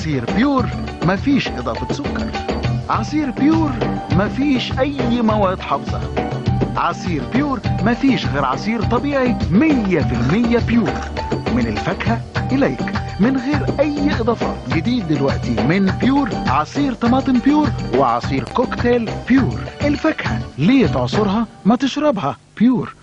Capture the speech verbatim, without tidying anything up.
عصير بيور مفيش إضافة سكر. عصير بيور مفيش أي مواد حافظة. عصير بيور مفيش غير عصير طبيعي مية في المية بيور من الفاكهة إليك من غير أي إضافات. جديد دلوقتي من بيور عصير طماطم بيور وعصير كوكتيل بيور. الفاكهة ليه تعصرها ما تشربها بيور.